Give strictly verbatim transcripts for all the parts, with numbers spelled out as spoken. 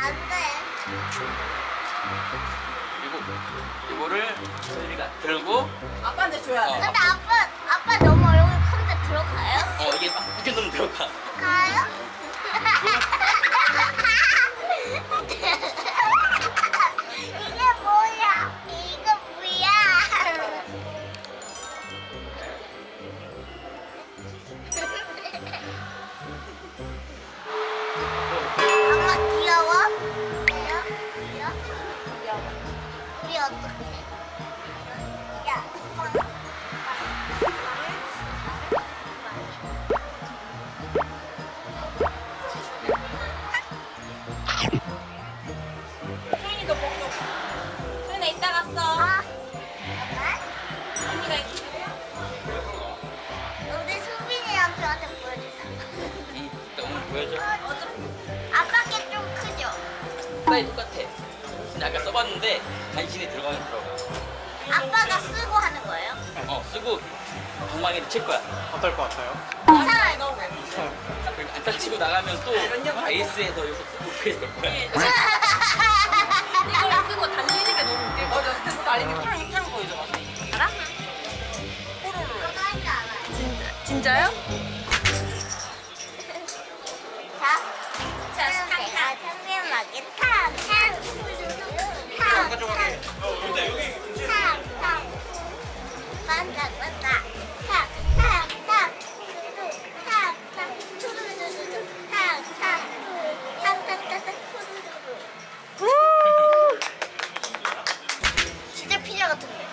안 돼. 그리고 이거를 소율이가 들고 아빠한테 줘야 돼. 어. 근데 아빠 아빠 너무 얼굴 큰데 들어가요? 어 이게 막 이렇게 넣으면 들어가. 가요? 이게 뭐야? 이거 뭐야? 엄마 귀여워? 귀여워? 귀여워? 우리 어떻게? 야. 소윤이도 먹고. 소윤아 이따 갔어. 아. 언니가 있어. 우리 수빈이랑 저한테 보여주자. 응, 이따 오늘 보여줘. 아빠 게 좀 크죠? 빨리 똑같아. 근데 아까 써봤는데 간신히 들어가면 들어가. 아빠가 쓰고 하는 거예요? 어 쓰고 방망이를 칠 거야. 어떨 것 같아요? 이상하게 너무. 그리고 안타 치고 나가면 또 베이스에서 이렇게 쓰고 베이스 넣을 거야. 이걸 쓰고 달리는 게 너무 웃겨. 맞아, 쓰고 달리는 게 쫄깃 하는 보이죠, 맞아. 알아? 그거 할 줄 알아요. 진짜, 진짜요? 자, 자, 제가 참비음하게 탕, 탕, 탕, 가져가게. 탕, 탕, 반짝반짝, 탕, 탕, 탕, 뚜루루, 탕, 탕, 투루루루루, 탕, 탕, 탕, 탕, 탕, 탕, 투루루루. 진짜 피자 같은데.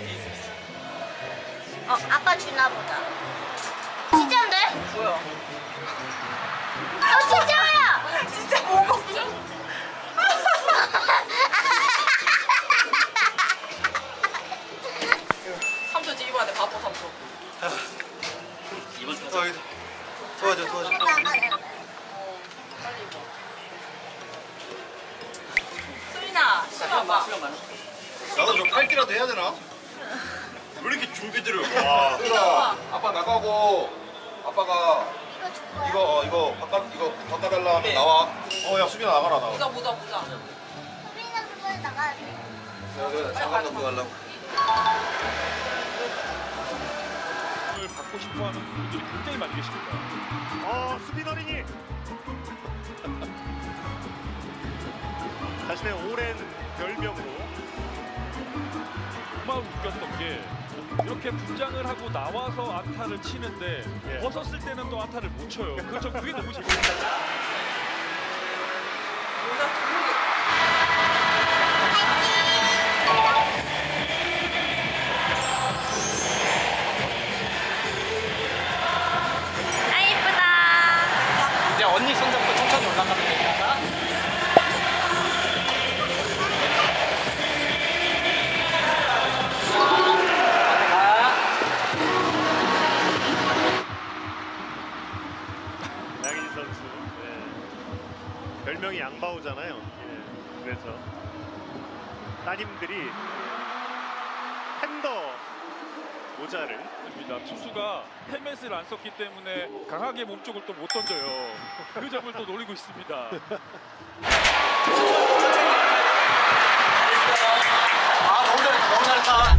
어, 아빠 주나 보다. 진짜인데? 뭐야? 어, 진짜야! 진짜 먹어. 삼촌 지금 입어야 돼, 바보 삼촌. 이번 주 도와줘, 도와줘, 도와줘. 소윤아, 시간 많아. 신어봐. 시간 많아. 나도 좀 팔기라도 해야 되나? 왜 이렇게 준비들을? 와. 소율아, 아빠 나가고 아빠가 이거 줄 거야? 이거 어, 이거 바꿔 이거 바꿔달라 하면 네. 나와. 어, 야 수빈아 나가라 나가. 보자, 보자, 보자. 수빈이가 그거에 나가야 돼. 내가 잠깐 갖고 가려고. 을 받고 싶어하는 분들이 굉장히 많이 계십니다. 어, 수빈 어린이. 자신의 오랜 별명으로 정말 웃겼던 게 이렇게 분장을 하고 나와서 안타를 치는데 예. 벗었을 때는 또 안타를 못 쳐요. 그렇죠. 그게 너무 재밌어요. 아, 이쁘다. 이제 언니 손 잡고 천천히 올라가면 되니까. 양희진 선수. 네. 별명이 양바오잖아요. 예. 그래서 따님들이 팬더 모자를 입니다. 투수가 헬멧을 안 썼기 때문에 강하게 몸쪽을 또 못 던져요. 그 점을 또 노리고 있습니다. 아 너무 잘했다. 너무 잘했다.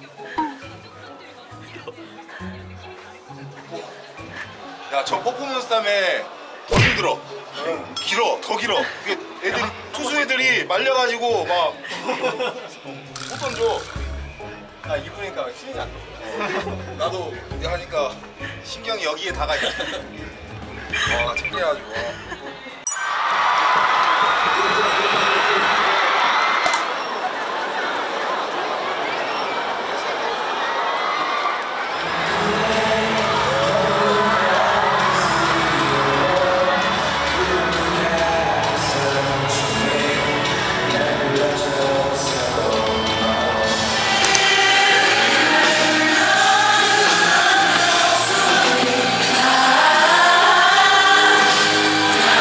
야, 저 퍼포먼스 다음에 더 힘들어. 길어, 더 길어. 이게 애들이 투수 애들이 말려가지고 막 못 던져. 아 입으니까 신이 안 나. 나도 이거 하니까 신경이 여기에 다가 있어. 와, 창피해가지고. 아,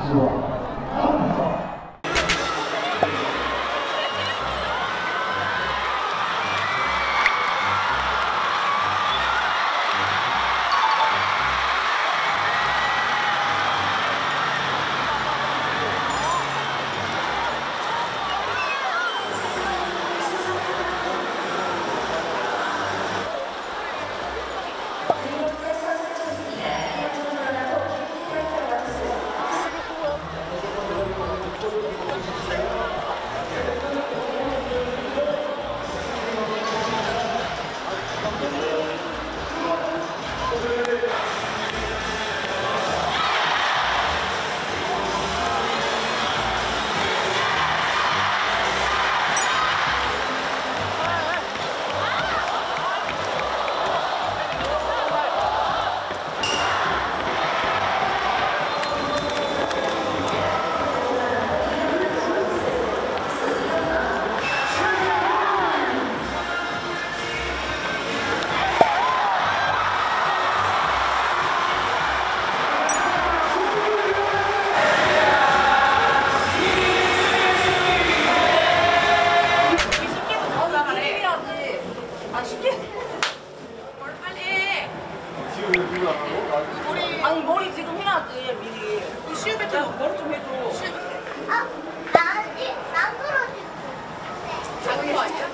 아니 머리 지금 해야지 미리. 그 시우 배트 머리 좀 해줘. 시우 배트. 아, 나지 나그러지. 작은 거 아니야?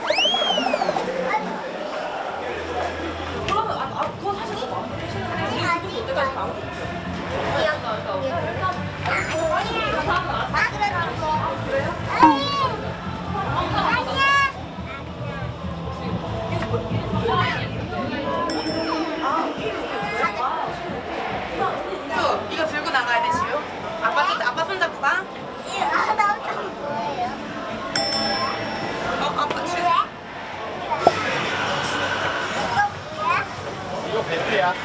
그러면 아, 아 그거 사실 뭐 마음대로 해주는 우리 지금 올 때까지 마음대로 이거 들고 나가야 돼, 시우. 아빠 손, 아빠 손 잡고 가. 아, 나는 뭐예요? 어, 아빠 치. 이거 벤트야.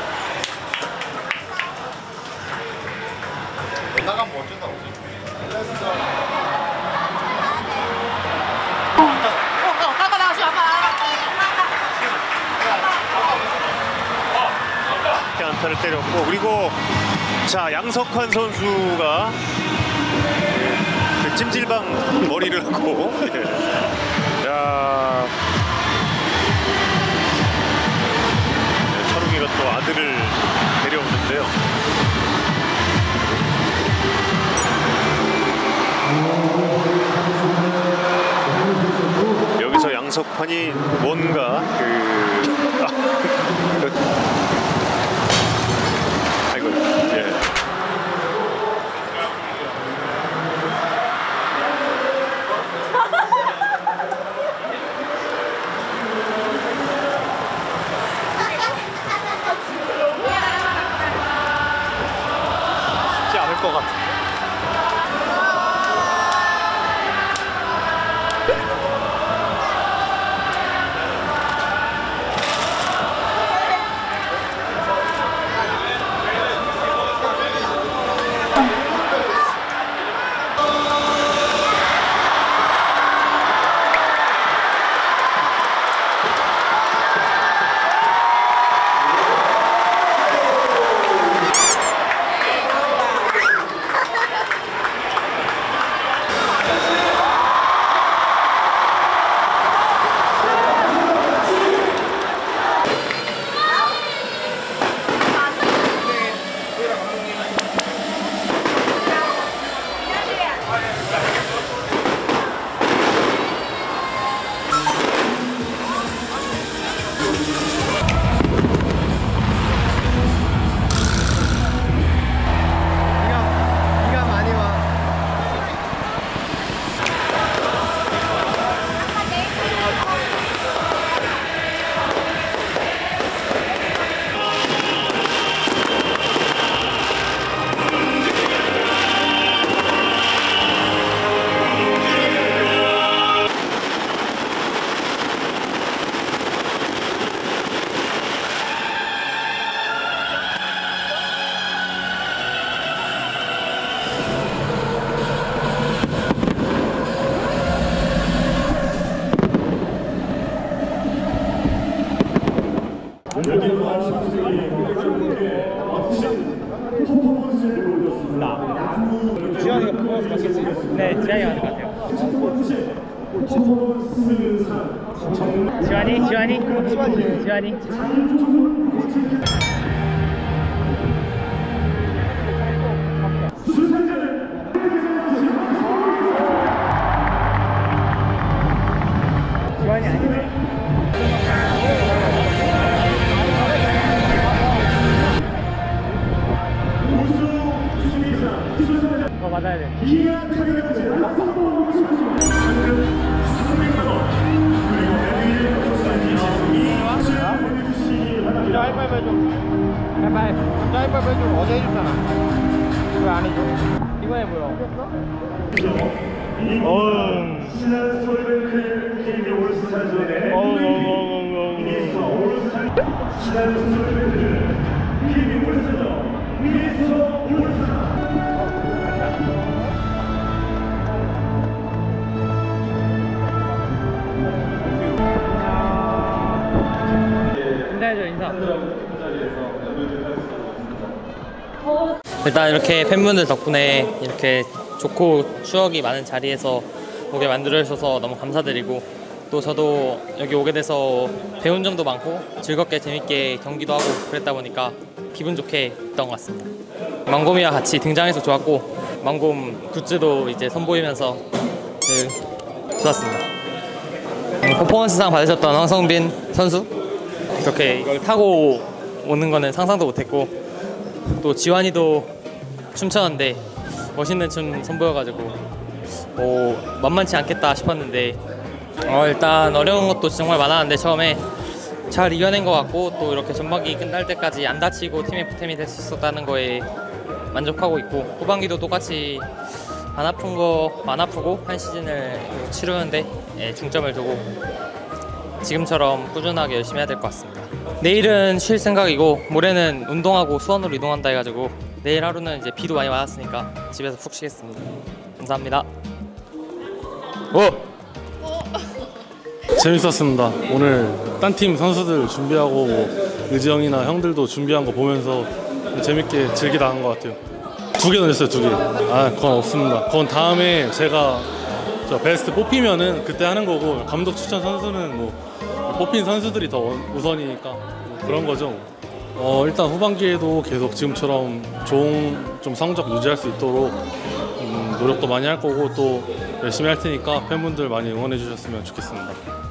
나가면 어쩐다고. 어, 어, 아빠 나가, 시우, 아빠. 이렇게 안타를 때렸고 그리고 자 양석환 선수가 그 찜질방 머리를 하고 예. 야 네, 철웅이가 또 아들을 데려오는데요. 여기서 양석환이 뭔가 그, 아, 그 아이고 예. 쉽지 않을 것 같아. 지환이가 퍼포먼스 맞겠지? 네, 지환이 맞는 것 같아요. 지환이? 지환이? 지환이? 지환이 아니네. 어, 맞아야 돼. 하이파이브 해줘. 하이파이브. 하이파이브 해줘. 어제 해줬잖아. 왜 안 해줘? 이번에 뭐야? 어음. 인사해줘, 인사. 일단 이렇게 팬분들 덕분에 이렇게 좋고 추억이 많은 자리에서 오게 만들어주셔서 너무 감사드리고, 또 저도 여기 오게 돼서 배운 점도 많고 즐겁게 재밌게 경기도 하고 그랬다 보니까 기분 좋게 했던 것 같습니다. 망곰이와 같이 등장해서 좋았고, 망곰 굿즈도 이제 선보이면서 네, 좋았습니다. 음, 퍼포먼스상 받으셨던 황성빈 선수, 그렇게 이걸 타고 오는 거는 상상도 못했고, 또 지환이도 춤췄는데 멋있는 춤 선보여가지고 오, 만만치 않겠다 싶었는데 어, 일단 어려운 것도 정말 많았는데 처음에 잘 이겨낸 것 같고, 또 이렇게 전반기 끝날 때까지 안 다치고 팀의 보탬이 될 수 있었다는 거에 만족하고 있고, 후반기도 똑같이 안 아픈 거 안 아프고 한 시즌을 치르는데 예, 중점을 두고 지금처럼 꾸준하게 열심히 해야 될 것 같습니다. 내일은 쉴 생각이고 모레는 운동하고 수원으로 이동한다 해가지고 내일 하루는 이제 비도 많이 맞았으니까 집에서 푹 쉬겠습니다. 감사합니다. 어! 재밌었습니다. 오늘 딴 팀 선수들 준비하고 뭐 의지 형이나 형들도 준비한 거 보면서 재밌게 즐기다 한 것 같아요. 두 개 넣었어요, 두 개. 아, 그건 없습니다. 그건 다음에 제가 저 베스트 뽑히면은 그때 하는 거고, 감독 추천 선수는 뭐 뽑힌 선수들이 더 우선이니까 뭐 그런 거죠. 어, 일단 후반기에도 계속 지금처럼 좋은 좀 성적 유지할 수 있도록 음, 노력도 많이 할 거고, 또 열심히 할 테니까 팬분들 많이 응원해 주셨으면 좋겠습니다.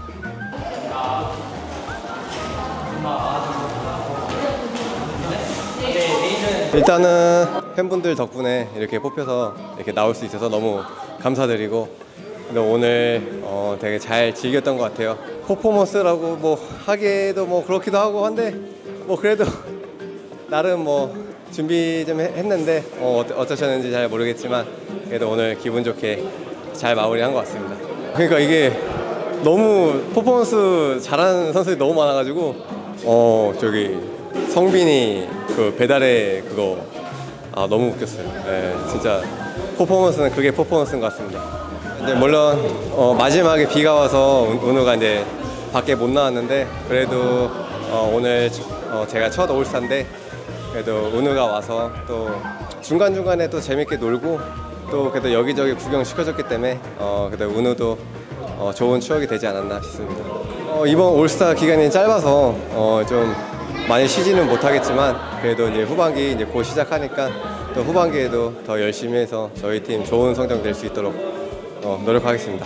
일단은 팬분들 덕분에 이렇게 뽑혀서 이렇게 나올 수 있어서 너무 감사드리고, 근데 오늘 어 되게 잘 즐겼던 것 같아요. 퍼포먼스라고 뭐 하기에도 뭐 그렇기도 하고 한데, 뭐 그래도 나름 뭐 준비 좀 했는데 어 어떠셨는지 잘 모르겠지만 그래도 오늘 기분 좋게 잘 마무리한 것 같습니다. 그러니까 이게 너무 퍼포먼스 잘하는 선수들이 너무 많아가지고 어 저기 성빈이 그 배달의 그거 아 너무 웃겼어요. 네, 진짜 퍼포먼스는 그게 퍼포먼스인 것 같습니다. 이제 물론 어, 마지막에 비가 와서 은우가 이제 밖에 못 나왔는데, 그래도 어, 오늘 어, 제가 첫 올스타인데 그래도 은우가 와서 또 중간 중간에 또 재밌게 놀고, 또 그래도 여기저기 구경 시켜줬기 때문에 어, 그래도 은우도 어, 좋은 추억이 되지 않았나 싶습니다. 어, 이번 올스타 기간이 짧아서 어, 좀 많이 쉬지는 못하겠지만 그래도 이제 후반기 이제 곧 시작하니까 또 후반기에도 더 열심히 해서 저희 팀 좋은 성적 낼 수 있도록 어, 노력하겠습니다.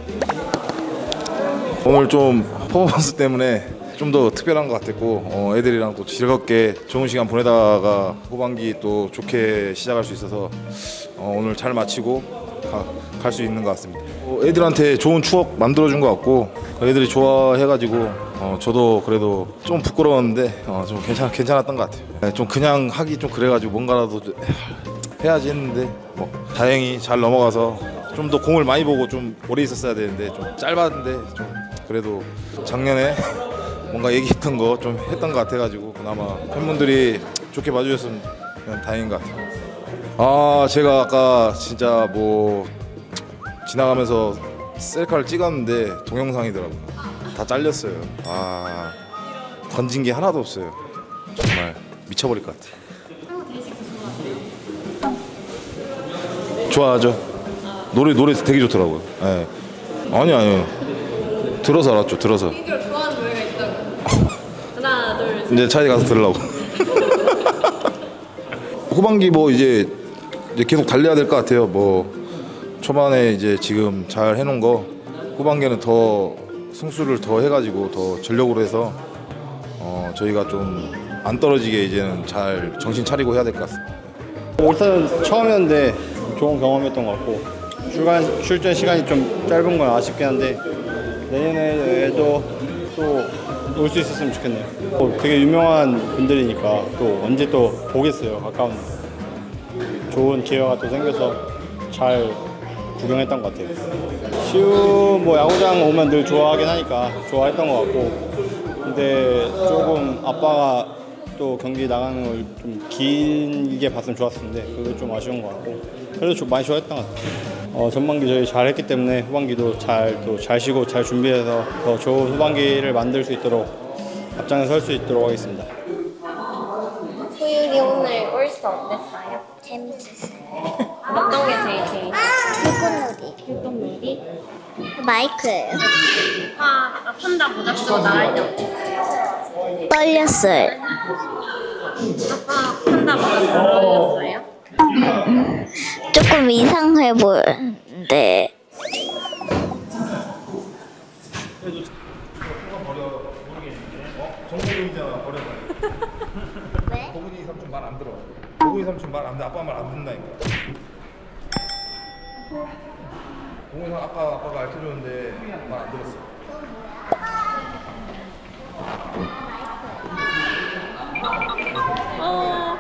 오늘 좀 퍼포먼스 때문에 좀 더 특별한 것 같았고, 어, 애들이랑 또 즐겁게 좋은 시간 보내다가 후반기 또 좋게 시작할 수 있어서 어, 오늘 잘 마치고 갈 수 있는 것 같습니다. 어, 애들한테 좋은 추억 만들어준 것 같고, 애들이 좋아해가지고 어, 저도 그래도 좀 부끄러웠는데 어, 좀 괜찮, 괜찮았던 것 같아요. 네, 좀 그냥 하기 좀 그래가지고 뭔가라도 해야지 했는데 뭐 다행히 잘 넘어가서 좀 더 공을 많이 보고 좀 오래 있었어야 되는데 좀 짧았는데 좀 그래도 작년에 뭔가 얘기했던 거 좀 했던 것 같아가지고 그나마 팬분들이 좋게 봐주셨으면 다행인 것 같아요. 아 제가 아까 진짜 뭐 지나가면서 셀카를 찍었는데 동영상이더라고요. 다 잘렸어요. 아 건진 게 하나도 없어요. 정말 미쳐버릴 것 같아요. 좋아하죠. 노래 노래 되게 좋더라고요. 예. 아니 아니요. 들어서 알았죠. 들어서. 이걸 좋아하는 노래가 있다고. 하나, 둘, 셋. 이제 차에 가서 들으려고. 후반기 뭐 이제, 이제 계속 달려야 될 것 같아요. 뭐 초반에 이제 지금 잘 해놓은 거 후반기에는 더 승수를 더 해가지고 더 전력으로 해서 어 저희가 좀 안 떨어지게 이제는 잘 정신 차리고 해야 될 것 같습니다. 올스타는 처음이었는데 좋은 경험이었던 것 같고 출간, 출전 시간이 좀 짧은 건 아쉽긴 한데 내년에도 또 올 수 있었으면 좋겠네요. 또 되게 유명한 분들이니까 또 언제 또 보겠어요. 가까운데 좋은 기회가 또 생겨서 잘 구경했던 것 같아요. 시우 뭐 야구장 오면 늘 좋아하긴 하니까 좋아했던 것 같고 근데 조금 아빠가 또 경기 나가는 걸 좀 길게 봤으면 좋았을 텐데 그게 좀 아쉬운 것 같고 그래도 좀 많이 좋아했던 것 같아요. 어, 전반기 저희 잘했기 때문에 후반기도 잘 또 잘 쉬고 잘 준비해서 더 좋은 후반기를 만들 수 있도록 앞장에 설 수 있도록 하겠습니다. 소율이 오늘 올스타 어땠어요? 재밌었어요. 어떤 게 제일 재밌었어요? 불꽃놀이. 불꽃놀이? 마이크예요. 아, 폰다 모자 쓰고 나갈 때 어땠어요? 떨렸어요. 아까 폰다 모자 쓰고 떨렸어요? 조금 이상해 보였는데. 정국이잖아 버려. 왜? 도훈이 삼촌 말 안 들어. 도훈이 삼촌 말 안 돼. 아빠 말 안 듣는다니까. 도훈이 삼 아까 아빠가 가르쳐줬는데 말 안 들었어. 어.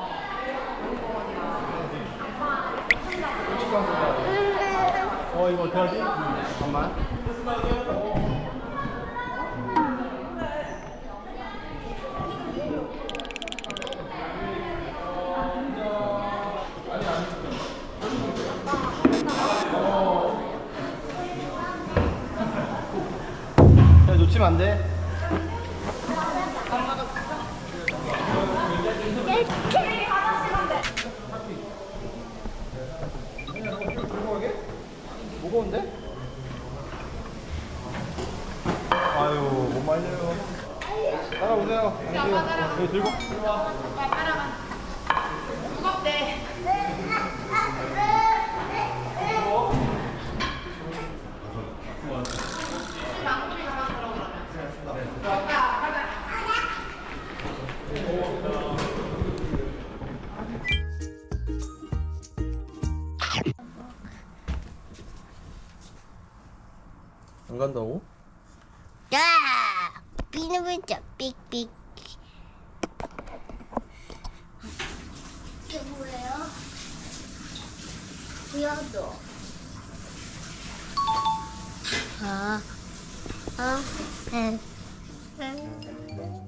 어 이거 어떡하지? 잠깐만. 야, 놓치면 안 돼. 무거운데? 아유 못 말려요. 따라오세요. 여기 들고. 무겁대. 안 간다고? 야! 비누불자 삑삑. 이게 뭐예요? 보여줘. 아, 아, 응, 응.